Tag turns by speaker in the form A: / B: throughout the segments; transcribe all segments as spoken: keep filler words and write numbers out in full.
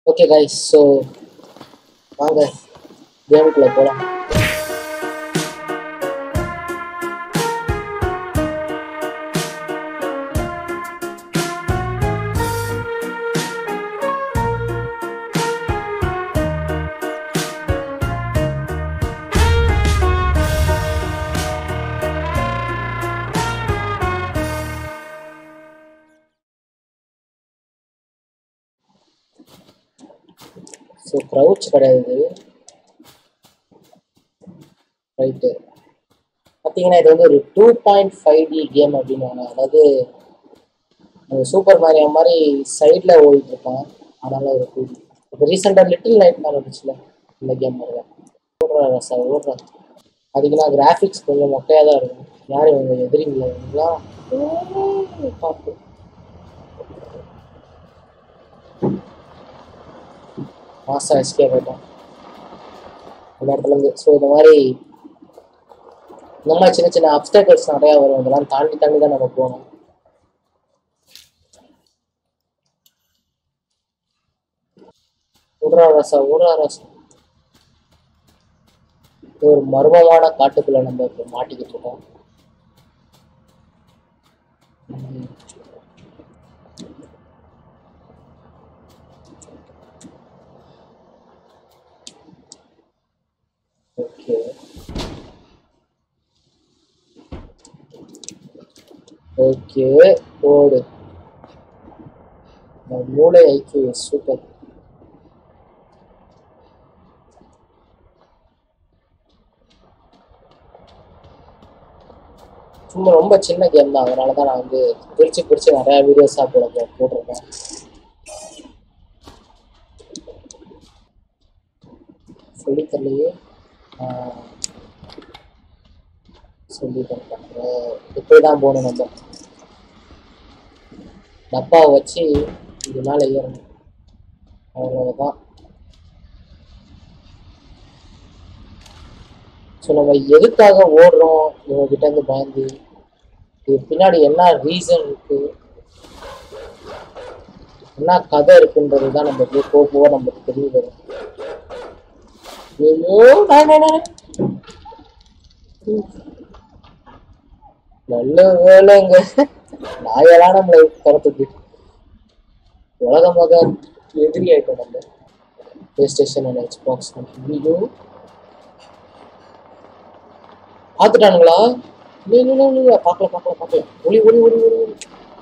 A: Okay guys, so வாங்க கேமுக்குள்ள போகலாம். ஸோ க்ரௌச் கிடையாது, ரைட்டு. பார்த்தீங்கன்னா இது வந்து ஒரு two point five D game அப்படின்வாங்க. அதாவது சூப்பர் மாரியோ மாதிரி சைடில் ஓடிட்டு இருப்பான், அதனால ஒரு டூ டி. இப்போ ரீசெண்டாக லிட்டில் நைட் மேலே இருந்துச்சுல, இந்த கேம் மாதிரி தான். ஓடுறா ரசா ஓடுறா. அதுக்குன்னா கிராஃபிக்ஸ் கொஞ்சம் மொக்கையாக தான் இருக்கும். யார் இவங்க எதிரிங்களா இவங்களாம் பார்த்து மாசம் எஸ்கேப் ஆகிட்டோம் அந்த இடத்துலேருந்து. ஸோ இந்த மாதிரி இந்த மாதிரி சின்ன சின்ன அப்டேக்கல்ஸ் நிறையா வரும். இதெல்லாம் தாண்டி தாண்டி தான் நம்ம போகணும். ஓடுறா ரசா ஓடுறா ரசா. ஒரு மர்மமான காட்டுக்குள்ள நம்ம இப்போ மாட்டிக்கிட்டு இருக்கோம். ஓகே ஓகே ஓடு. மூளை ஐக்கிய சூப்பர். சும்மா ரொம்ப சின்ன கேம் தான், அதனால தான் நான் வந்து பிரித்து பிரித்து நிறையா வீடியோஸாக போட போட்டிருக்கேன். சொல்லித்தரலையே சொல்லி தரேன். இப்படி தான் போகணும். நம்ம டப்பாவை வச்சு இது மேலே ஏறணும், அவ்வளோதான். ஸோ நம்ம எதுக்காக ஓடுறோம் இவங்ககிட்ட இருந்து பயந்து, இது பின்னாடி என்ன ரீசன் இருக்கு, என்ன கதை இருக்குன்றது தான் நம்ம போக போக நம்மளுக்கு தெரிய வரும். நல்ல வேலைங்க, நாயெல்லாம் நம்மளை துரத்துக்கு உலகமாக எதிரி ஆயிட்டோம் நம்ம. PlayStation and Xbox video பார்த்துட்டானுங்களா? பார்க்கல பார்க்கல பார்க்கல. ஒளி ஒளி ஒளி ஒளி ஒளி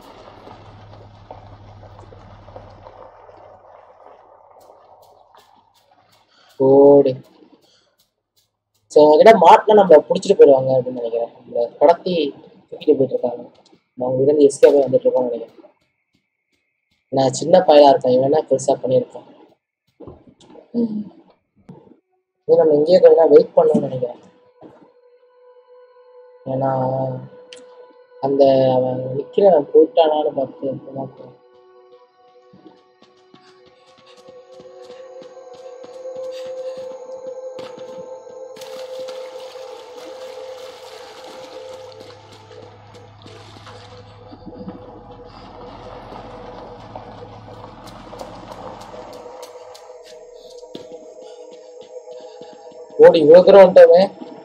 A: ஓடு. ஸோ அவங்ககிட்ட மாட்டினா நம்ம பிடிச்சிட்டு போயிடுவாங்க அப்படின்னு நினைக்கிறேன். நம்மளை கடத்தி தூக்கிட்டு போயிட்டு இருக்காங்க. அவங்க இருந்து எஸ்கேப் வந்துட்டு இருக்கோம்னு நினைக்கிறேன். நான் சின்ன பையலா இருக்கேன், இவன் என்ன பெருசா பண்ணியிருக்கான். இது நம்ம இங்கேயே கொஞ்சம் வெயிட் பண்ணணும்னு நினைக்கிறேன். ஏன்னா அந்த அவன் நிற்கிறவன் போயிட்டானான்னு பார்த்து ஓடி யோகரம் வந்துட்டவே.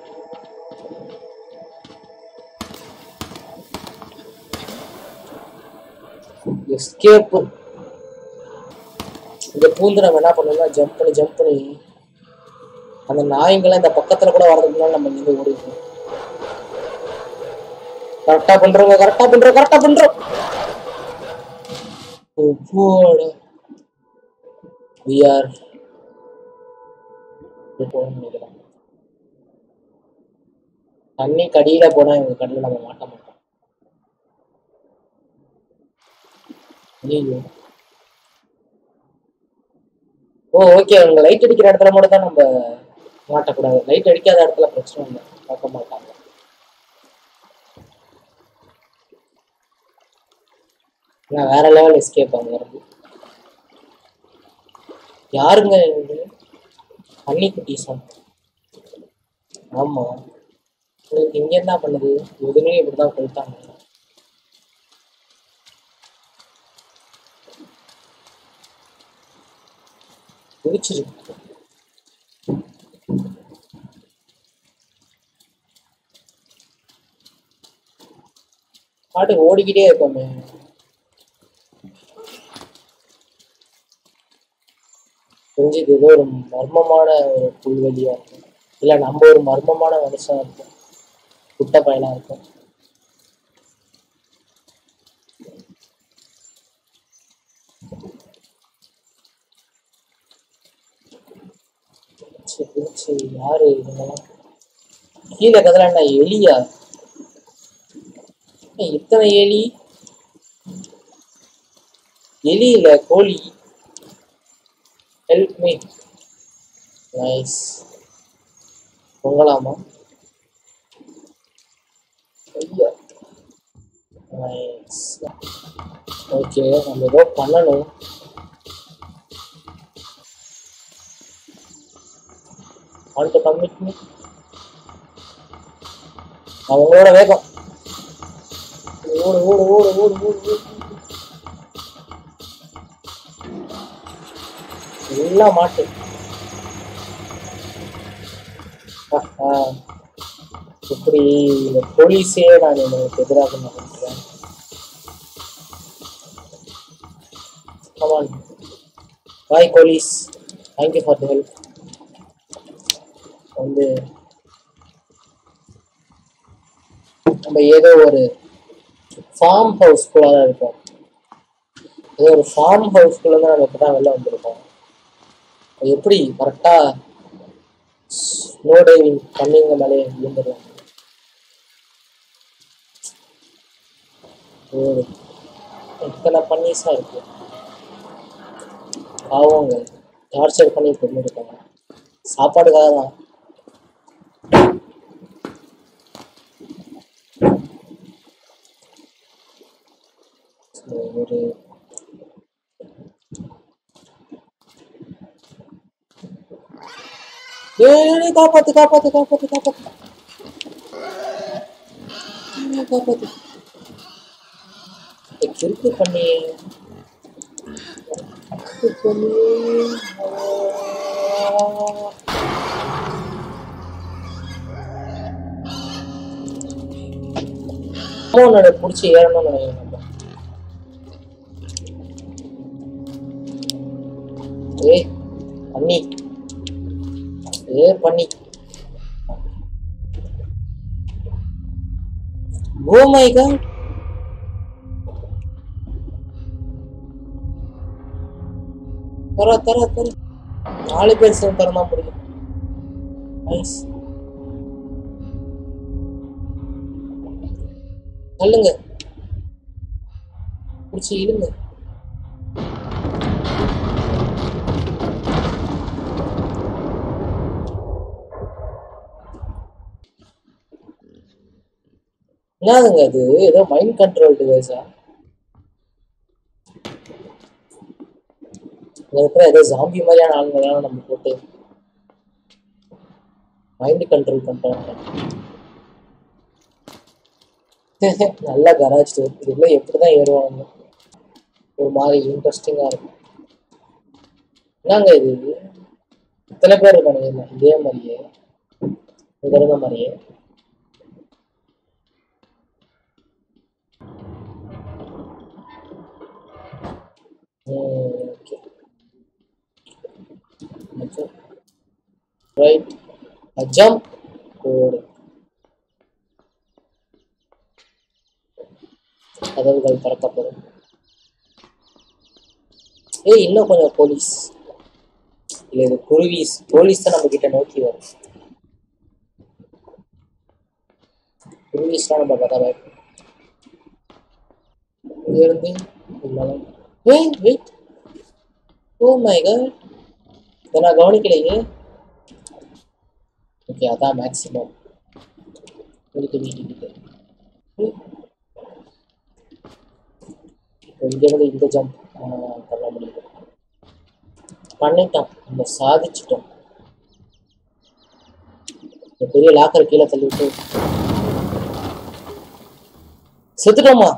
A: எஸ்கேப் இந்த பூந்து நம்ம என்ன பண்ணோம்னா ஜம்ப் பண்ணி ஜம்ப் பண்ணி அந்த நாய்ங்கெல்லாம் இந்த பக்கத்துல கூட வரதுக்குனால நம்ம இங்க ஓடிடுவோம். கரெக்டா பண்றோங்க, கரெக்டா பண்றோம், கரெக்டா பண்றோம். We are நினைக்கிறேன். தண்ணி கடியில போனா எங்க கடையில நம்ம மாட்ட மாட்டோம். ஓ ஓகே, அவங்க லைட் அடிக்கிற இடத்துல மட்டும் தான் நம்ம மாட்டக்கூடாது. லைட் அடிக்காத இடத்துல பிரச்சனை இல்லை, பார்க்க மாட்டாங்க. நான் வேற லெவல் எஸ்கேப் அங்க இருந்து. யாருங்க தண்ணி குட்டீஸா? ஆமா, இங்க என்ன பண்ணுது? எதுவுமே இப்படிதான் போயிட்டாங்க. குதிச்சிரு. பாட்டுக்கு ஓடிக்கிட்டே இருக்கோமே. தெரிஞ்சது ஏதோ ஒரு மர்மமான ஒரு புல்வெளியா இருக்கும். இல்ல நம்ம ஒரு மர்மமான மனுஷனா இருக்கும். குட்ட பையனா இருக்கும். யாரு இதெல்லாம்? கீழே கதலாண்டா எலியா? இத்தனை எலி? எலி இல்ல கோழி. Help me. நைஸ். பொங்கலாமா? ஐயா. நைஸ். ஓகே, நம்ம ஏதோ பண்ணணும். Want to come with me? அவங்களோட வேகம். ஓடு ஓடு ஓடு ஓடு ஓடு ஓடு. எல்லாம் மாட்டு. இப்படி இந்த போலீஸே நான் எனக்கு எதிராக நினைக்கிறேன். Come on. Bye police. Thank you for the help. வந்து நம்ம ஏதோ ஒரு ஃபார்ம் ஹவுஸ்குள்ள தான் இருக்கோம். ஏதோ ஒரு ஃபார்ம் ஹவுஸ்குள்ள தான் நம்ம இப்பதான் வெளில வந்திருக்கோம். எப்படி கரெக்டா ஸ்னோ டைவிங் பண்ணிங்க மேலே விழுந்துருவாங்க. இத்தனை பன்னீஸா இருக்கு. பாவங்க டார்ச்சர் பண்ணி கொண்டு இருக்காங்க. சாப்பாடுக்காக தான். ஒரு காப்பாத்து காப்பாத்து காப்பாத்து காப்பாத்து காப்பாத்து. கிறுக்கு பண்ணி புடிச்சு ஏறணும்னு நினைக்கிறேன். ஏய் பண்ணி ஏ பண்ணி. Oh my god. தர தர தர நாலு பேர் சேர்ந்து தரமா முடியும். நைஸ். தள்ளுங்க, பிடிச்சி இழுங்க. என்னதுங்க அது? ஏதோ மைண்ட் கண்ட்ரோல் டிவைஸா? இருக்கிற ஏதோ ஜாம்பி மாதிரியான ஆளுங்களாம் நம்ம போட்டு மைண்ட் கண்ட்ரோல் பண்றாங்க. நல்லா கராஜ் டோர். இதுக்குள்ள எப்படிதான் ஏறுவாங்க? ஒரு மாதிரி இன்ட்ரெஸ்டிங்கா இருக்கும். என்னங்க இது? இத்தனை பேர் இருக்கானுங்க இதே மாதிரியே இங்க இருந்த மாதிரியே. Right, jump. கதவுகள் திறக்கப்படும். ஏய், இன்னும் கொஞ்சம் போலீஸ். இல்ல இது குருவிஸ். போலீஸ் தான் நம்ம கிட்ட நோக்கி வரும். குருவிஸ்லாம் நம்ம பார்த்தா பயப்படும். இங்க இருந்து ஏய் வெயிட். ஓ மை காட், இதை நான் கவனிக்கலையே. ஓகே, அதான் மேக்ஸிமம். இங்கிருந்து இந்த ஜம்ப் பண்ண முடியுது. பண்ணிட்டோம், நம்ம சாதிச்சிட்டோம். பெரிய லாக்கர் கீழே தள்ளி விட்டு செத்துட்டோமா?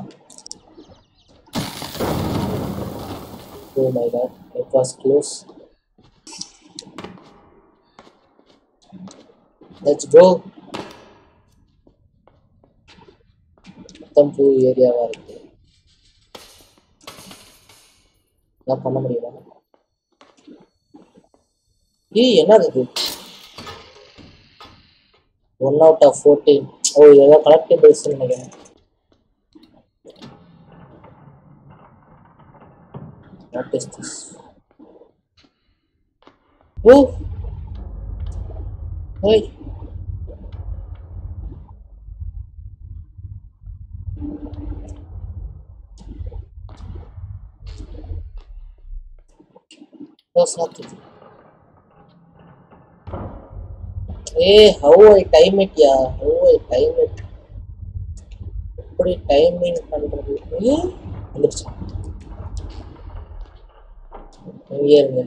A: Oh my god, it was close. Let's go. மொத்தம் புது ஏரியாவா இருக்கு. என்ன பண்ண முடியுமா? ஏய் என்னது இது? One out of fourteen. Oh ஏதோ கலெக்டிபிள்ஸ் நினைக்கிறேன். What is this? ஓ ஓய் what's happening? Hey, how I time it, yeah? How I time it? எப்படி டைமிங் பண்றது? வந்துருச்சு. இங்கே இருங்க.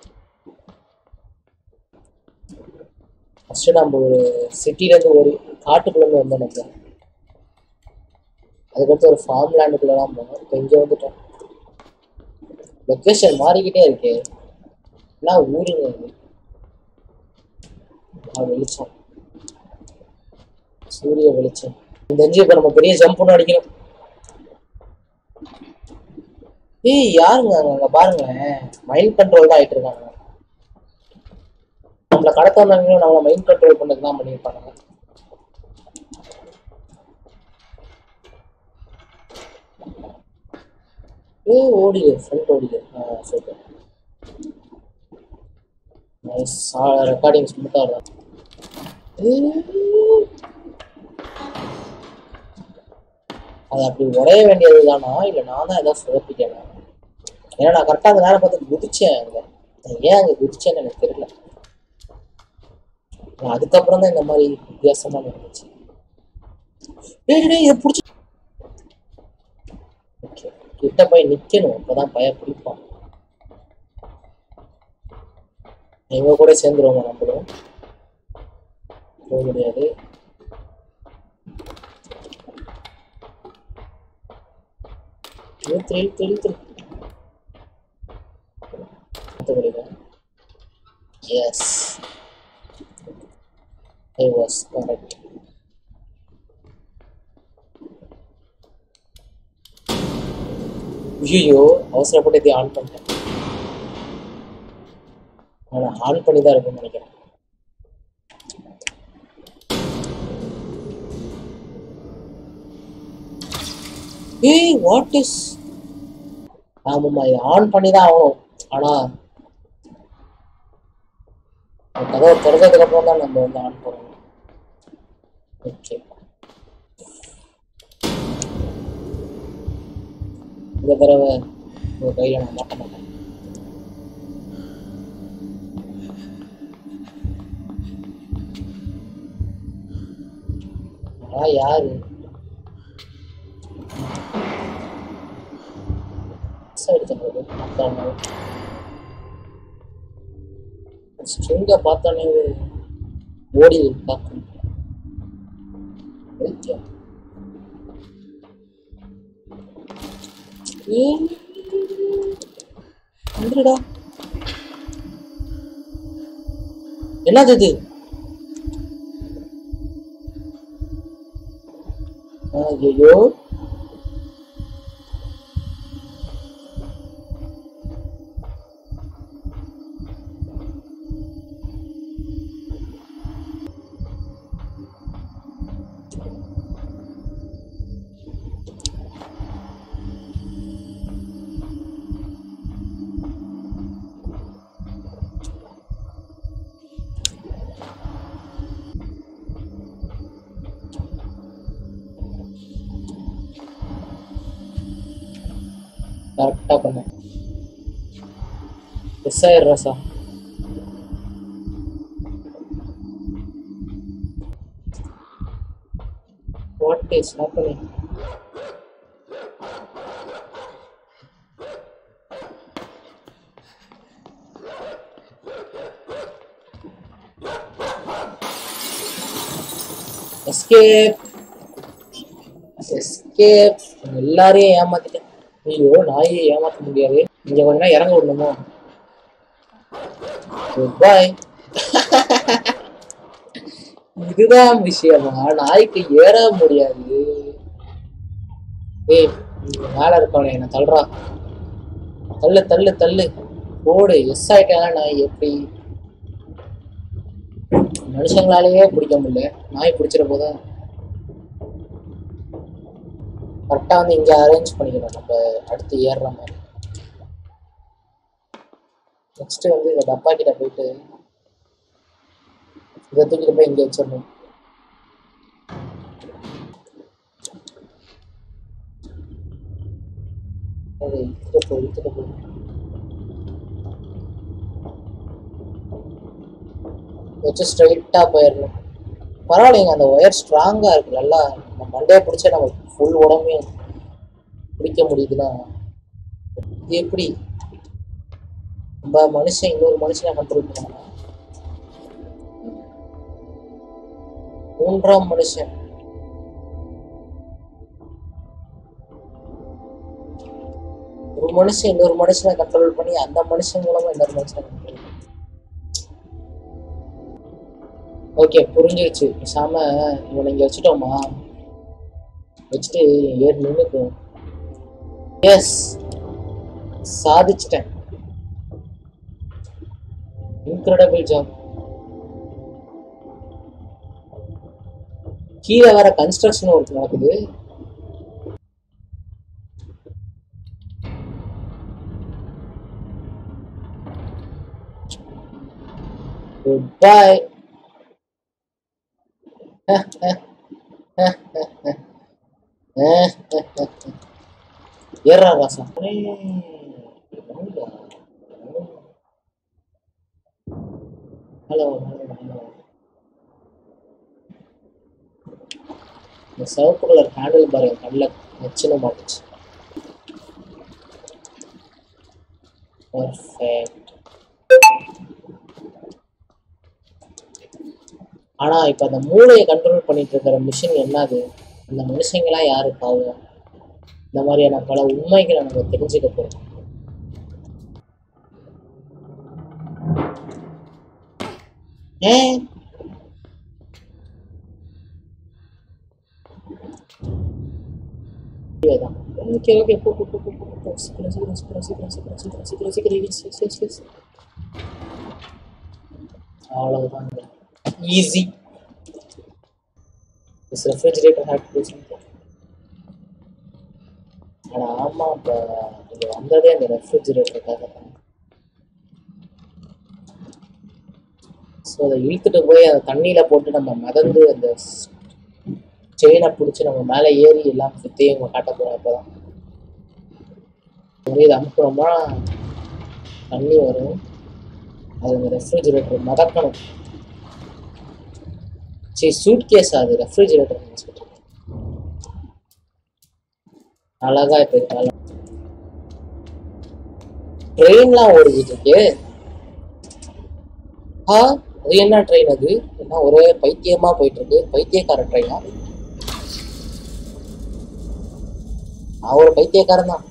A: ஃபர்ஸ்ட் நம்ம ஒரு சிட்டிலேருந்து ஒரு காட்டுக்குள்ளேருந்து வந்தோம் நம்ம. அதுக்கடுத்து ஒரு ஃபார்ம் லேண்டுக்குள்ளலாம் போனோம். இப்போ இங்கே வந்துட்டோம். லொக்கேஷன் மாறிக்கிட்டே இருக்கு. எல்லாம் ஊருங்க இது. வெளிச்சம், சூரிய வெளிச்சம். இந்த அஞ்சு இப்போ நம்ம பெரிய ஜம்ப் ஒன்று அடிக்கணும். ஏய் யாருங்க அங்க பாருங்க, மைண்ட் கண்ட்ரோல் தான் ஆயிட்டு இருக்காங்க. நம்மள கடத்த வந்தாங்க, நம்மள மைண்ட் கண்ட்ரோல் பண்ணதுக்கு தான் பண்ணியிருப்பாங்க. ஏய் ஓடிடு, ஃப்ரண்ட் ஓடிடு. ஆ சூப்பர், நைஸ். ரெக்கார்டிங் ஸ்மூத்தா இருக்கும். அது அப்படி உடைய வேண்டியது தானா, இல்லை நான் தான் ஏதாவது சுழப்பிட்டேன்? ஏன்னா நான் கரெக்டாக அந்த நேரம் பார்த்து குதிச்சேன். அங்கே ஏன் அங்கே குதிச்சேன்னு எனக்கு தெரியல. அதுக்கப்புறம் தான் இந்த மாதிரி வித்தியாசமா இருந்துச்சு. இதை பிடிச்சி கிட்ட போய் நிக்கணும், அப்பதான் பய பிடிப்பான். எங்க கூட சேர்ந்துருவாங்க, நம்மளும் போக முடியாது. இழுத்து இழுத்து இழுத்து Yes, I was correct. ஐயோ அவசரப்பட்டு இதை ஆன் பண்ணிட்டேன். நான் ஆன் பண்ணி தான் இருக்குன்னு நினைக்கிறேன். ஏய் வாட் இஸ்? ஆமாம்மா, இதை ஆன் பண்ணி தான் ஆகணும். ஆனா கதவை திறந்ததுக்கு அப்புறம் தான் நம்ம வந்து ஆன் பண்ணணும். ஓகே, இந்த தடவை ஒரு கையில நான் மாட்ட மாட்டேன். ஆனா யாரு ஸ்ட்ரிங்க பார்த்தானே ஓடி பார்க்கணும். என்னது இது? ஐயோ கரெக்டா பண்ண எஸ் ஆயிடுறா sir. What is happening? Escape escape. எல்லாரையும் ஏமாத்திட்டேன். ஐயோ நாயை ஏமாற்ற முடியாது. இங்க கொஞ்ச நேரம் இறங்க விடணுமோ? குட் பாய். இதுதான் விஷயமா? நாய்க்கு ஏற முடியாது. ஏய், இங்க மேல இருக்கவனே என்ன தள்ளுறா. தள்ளு தள்ளு தள்ளு. ஓடு. எஸ் ஆயிட்டாங்க நாய். எப்படி மனுஷங்களாலேயே பிடிக்க முடியல, நாய் பிடிச்சிட போதா? கரெக்டா வந்து இங்க அரேஞ்ச் பண்ணிக்கணும் நம்ம அடுத்து ஏறுற மாதிரி. நெக்ஸ்ட் வந்து இந்த டப்பா கிட்ட போயிட்டு இதை தூக்கிட்டு போய் இங்க வச்சிடணும். அதை இழுத்துட்டு போய் இழுத்துட்டு போய் வச்சு ஸ்ட்ரைட்டா போயிடணும். பரவாயில்லைங்க, அந்த ஒயர் ஸ்ட்ராங்கா இருக்கு. நல்லா நம்ம மண்டையை பிடிச்சா நம்ம ஃபுல் உடம்பே பிடிக்க முடியுதுன்னா இது எப்படி நம்ம மனுஷன் இன்னொரு மனுஷனை கண்ட்ரோல் பண்ணாங்க? மூன்றாம் மனுஷன் ஒரு மனுஷன் இன்னொரு மனுஷனை கண்ட்ரோல் பண்ணி அந்த மனுஷன் மூலமா இன்னொரு மனுஷனை கண்ட்ரோல். ஓகே, புரிஞ்சிருச்சு. பேசாம இவனை இங்க வச்சுட்டோமா, வச்சுட்டு ஏறி நின்னுக்கும். எஸ், சாதிச்சிட்டேன். Incredible job. கீழே வேற கன்ஸ்ட்ரக்ஷன் ஒர்க் நடக்குது. Good bye. ஏறா ராசா. Hello hello. இந்த சிவப்பு கலர் ஹேண்டில் பார் என் கண்ணில் நச்சுன்னு மாட்டுச்சு. பர்ஃபெக்ட். ஆனா இப்ப அந்த மூளையை கண்ட்ரோல் பண்ணிட்டு இருக்கிற மிஷின் என்னது? அந்த மனுஷங்களா யாரு பாவம்? இந்த மாதிரியான பல உண்மைகளை நம்ம தெரிஞ்சுக்க போறோம். ஏன் ஓகே ஓகே போ போ போ போ போ சீக்கிரம் சீக்கிரம் சீக்கிரம் சீக்கிரம் சீக்கிரம் சீக்கிரம் சீக்கிரம் சீக்கிரம் எஸ் எஸ் எஸ் எஸ். அவ்வளவுதான், easy. This refrigerator had to do something. ஆனா ஆமா, இப்போ இங்கே வந்ததே அந்த ரெஃப்ரிஜிரேட்டருக்காக தான். ஸோ அதை இழுத்துட்டு போய் அந்த தண்ணியில் போட்டு நம்ம மிதந்து அந்த செயினை பிடிச்சி நம்ம மேலே ஏறி எல்லாம் சுற்றி இவங்க காட்ட போகிறோம். இப்போ தான் இதை அனுப்புகிறோம்னா தண்ணி வரும், அது அந்த ரெஃப்ரிஜிரேட்டர் மிதக்கணும். சரி, சூட் கேஸ் அது ரெஃப்ரிஜிரேட்டர் அழகா. இப்போ ட்ரெயின்லாம் ஓடிக்கிட்டு இருக்கு. ஆ, அது என்ன ட்ரெயின் அது? என்ன ஒரே பைத்தியமா போயிட்டு இருக்கு? பைத்தியக்கார ட்ரெயினா? நான் ஒரு பைத்தியக்காரன் தான்.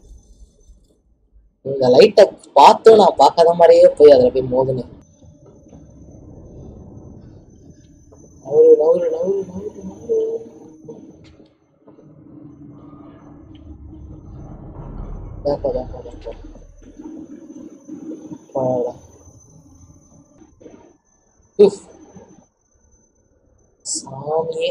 A: இந்த லைட்டை பார்த்தும் நான் பார்க்காத மாதிரியே போய் அதில் போய் மோதுனேன். நவுறு நவுறு நவுறு நவுறு நவுறு. தாக்கா தாக்கா தாக்கா. சாமியே.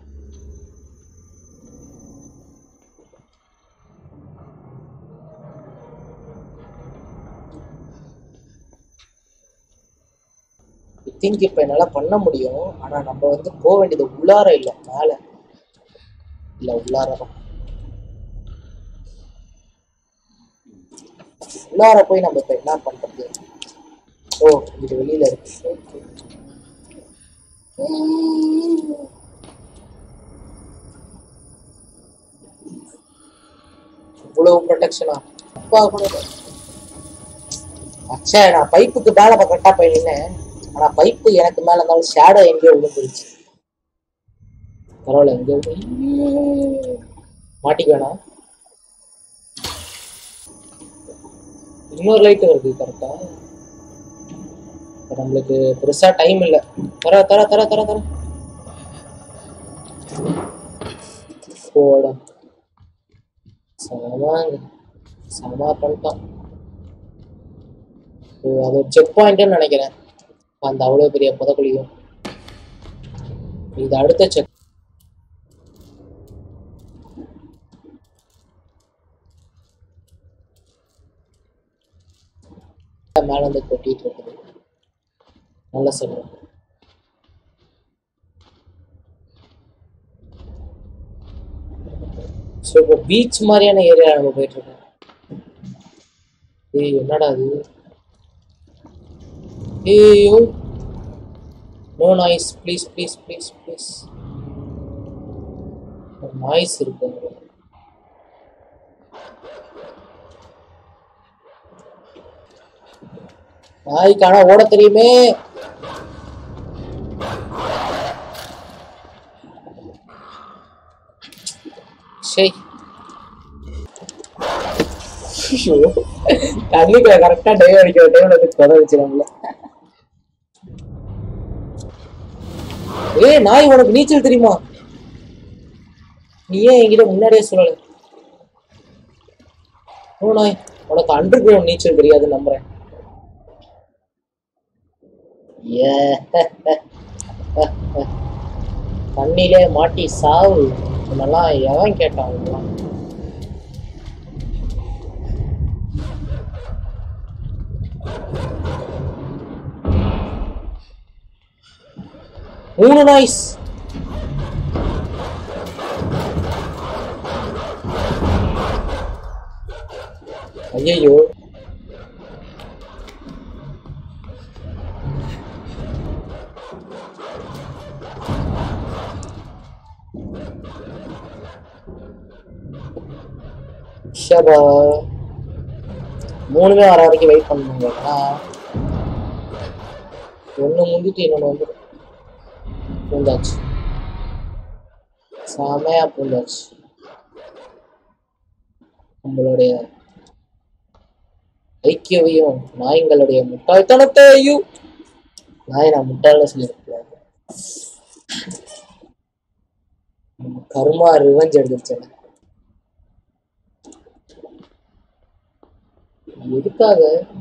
A: திங்க் இப்ப என்னால பண்ண முடியும். ஆனா நம்ம வந்து போக வேண்டியது உள்ளார இல்ல, மேல இல்ல, உள்ளாரதான். உள்ளார போய் நம்ம இப்ப என்ன பண்றது? ஓ, இது வெளியில இருக்கு. இவ்வளவு ப்ரொடெக்ஷனா? அப்பா கூட அச்சா, நான் பைப்புக்கு மேல கரெக்டா போய் நின்னேன். ஆனா பைப்பு எனக்கு மேல இருந்தாலும் ஷேடோ எங்கேயோ விழுந்துருச்சு. பரவாயில்ல, எங்க மாட்டிக்க வேணாம். இன்னொரு லைட் வருது கரெக்டா. நம்மளுக்கு பெருசா டைம் இல்லை. தர தர தர தர தர போட சமாங்க சமா பண்ணிட்டான். அது ஒரு செக் பாயிண்ட்னு நினைக்கிறேன். அந்த அவ்வளவு பெரிய புதக்குழியும் இது அடுத்த செக் மேல வந்து கொட்டிட்டு இருக்குது. நல்ல சொல்றேன். ஸோ இப்போ பீச் மாதிரியான ஏரியா நம்ம போயிட்டு இருக்கோம். ஏய் என்னடா அது? ஏயோ no noise please please please please. Noise இருக்கு. நாய்க்கான ஓட தெரியுமே. சரி தண்ணிக்குள்ள கரெக்டா டைவ் அடிக்கிற டைம்ல வந்து கொலை வச்சிருவாங்களே. ஏய் நாய் உனக்கு நீச்சல் தெரியுமா? நீ ஏன் என்கிட்ட முன்னாடியே சொல்லல? ஓ நாய் உனக்கு அண்டர் கிரவுண்ட் நீச்சல் தெரியாது நம்புறேன். ஏ தண்ணியிலே மாட்டி சாவு. இதெல்லாம் எவன் கேட்டான்? மூணு நாய்ஸ். ஐயோ ஷபா மூணுமே வர வரைக்கும் வெயிட் பண்ணுங்க. ஒண்ணு முந்திட்டு இன்னொன்னு வந்து பூந்தாச்சு. செமையா பூந்தாச்சு. நம்மளுடைய ஐக்கியவையும் நாய்களுடைய முட்டாள்தனத்தையும் நாய் நான் முட்டாள்னு சொல்லியிருக்கேன். கர்மா ரிவெஞ்ச் எடுத்துருச்சேன். எதுக்காக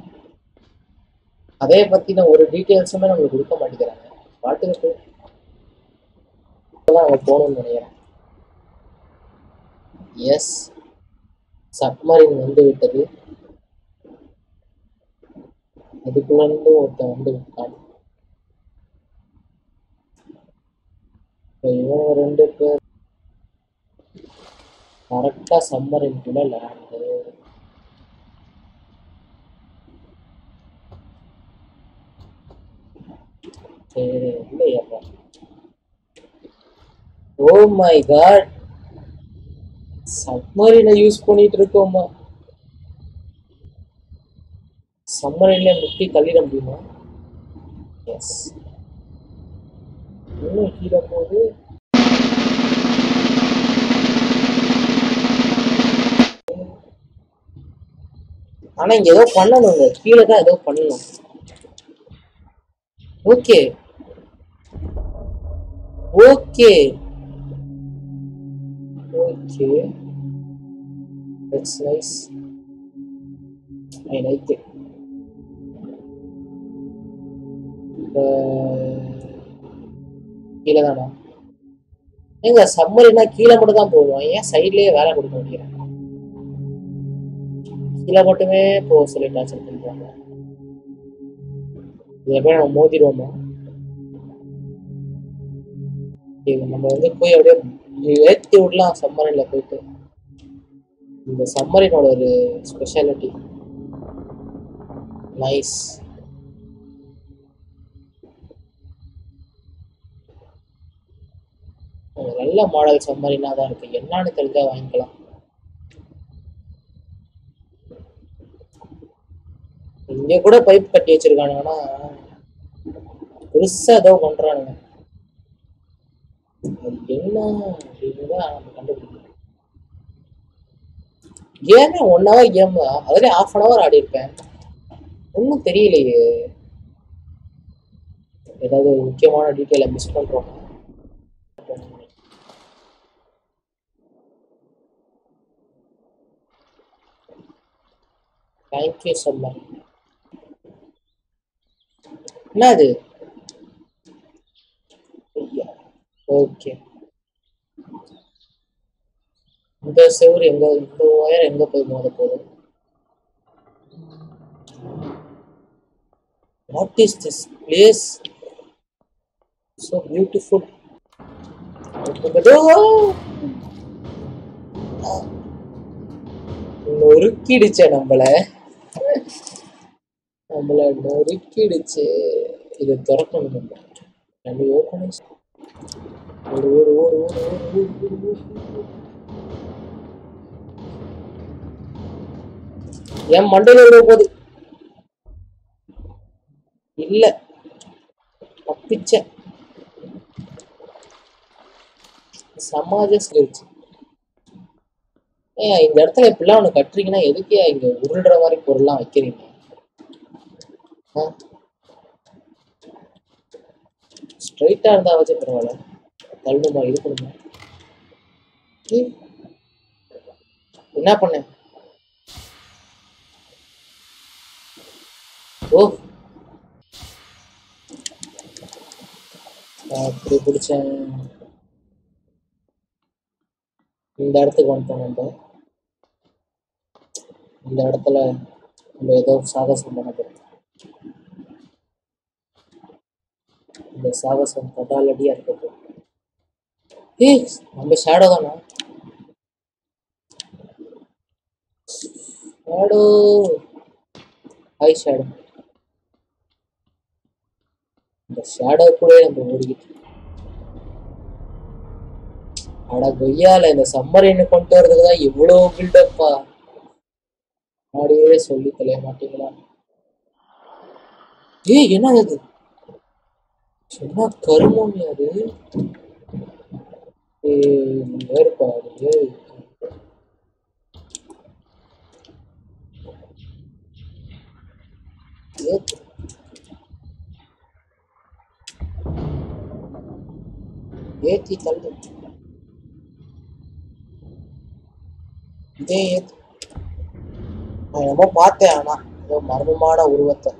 A: அதே பத்தின ஒரு டீட்டெயில்ஸுமே நம்மளுக்கு கொடுக்க மாட்டேங்கிறாங்க. பாட்டுக்கிட்டு அவங்க போகணும்னு நினைக்கிறேன். எஸ் சப்மரின் வந்து விட்டது. அதுக்குள்ள இருந்து ஒருத்தன் வந்து விட்டான். இவங்க ரெண்டு பேர் கரெக்டா சம்மரின்குள்ள லேண்டு. இல்லையா? ஓ மை காட் சப்மரினை யூஸ் பண்ணிட்டு இருக்கோமா? சம்மரின்ல முட்டி தள்ளிட முடியுமா? எஸ் இன்னும் கீழே போகுது. ஆனா இங்க ஏதோ பண்ணணுங்க. கீழே தான் ஏதோ பண்ணணும். Okay okay okay that's nice. I like it. கீழே தானா? எங்க சம்மரினா கீழே மட்டும் தான் போவோம். ஏன் சைட்லயே வேலை கொடுக்க முடியும்? கீழே மட்டுமே போக சொல்லி டார்ச்சர் பண்றாங்க. இதை போய் நம்ம மோதிடுவோமா? நம்ம வந்து போய் அப்படியே ஏற்றி விடலாம் சம்மரின்ல போயிட்டு. இந்த சம்மரினோட ஒரு ஸ்பெஷாலிட்டி. நைஸ். நல்ல மாடல் சம்மரினா தான் இருக்கு. என்னன்னு தெரிஞ்சா வாங்கிக்கலாம். இங்க கூட பைப் கட்டி வச்சிருக்கானுங்கன்னா பெருசா ஏதோ பண்றானுங்க. என்ன அப்படின்றத நம்ம கண்டுபிடிக்கணும். கேமே ஒன் ஹவர் கேம் தான். அதுலேயே ஹாஃப் அன் ஹவர் ஆடி இருப்பேன். ஒன்றும் தெரியலையே. ஏதாவது ஒரு முக்கியமான டீட்டெயிலை மிஸ் பண்றோம். Thank you summer. என்னது? ஓகே, இந்த செவரு எங்க, இந்த ஒயர் எங்க போய் மோத போகுது? What is this place so beautiful? நொறுக்கிடுச்சே நம்மள, நம்மள நொறுக்கிடுச்சு. இதை திறக்கணும் நம்ம. நம்ம ஓப்பனிங். ஓடு ஓடு ஓடு ஓடு ஓடு ஓடு ஓடு. என் மண்டையில விட போகுது. இல்ல தப்பிச்ச. சமாஜ ஸ்கில்ஸ். ஏன் இந்த இடத்துல இப்படிலாம் ஒண்ணு கட்டுறீங்கன்னா எதுக்கு இங்க உருள்ற மாதிரி பொருள்லாம் வைக்கிறீங்க? ஸ்ட்ரைட்டா இருந்தா வச்சு பரவாயில்ல, தள்ளுமா இது பண்ணுமா? என்ன பண்ண? ஓ அப்படி பிடிச்சேன். இந்த இடத்துக்கு வந்துட்டோம். நம்ம இந்த இடத்துல நம்ம ஏதோ சாகசம் பண்ண போறோம். இந்த சாகசம் கடாலடியா இருக்க. ஏய் நம்ம ஷேடோ தானா? Shadow, hi shadow. இந்த ஷேடோ கூட நம்ம ஓடிக்கிட்டு. அட கொய்யால, இந்த சம்மரின்னு கொண்டு வர்றதுக்கு தான் இவ்வளவு பில்டப்பா. அப்படியே சொல்லி தெரிய மாட்டீங்களா? ஏய் என்ன அது? என்ன கருமோனி அது? ஏற்பாடு ஏத்தி தள்ளு. இதே ஏத்து. நான் என்னமோ பார்த்தேன், ஆனா ஏதோ மர்மமான உருவத்தை.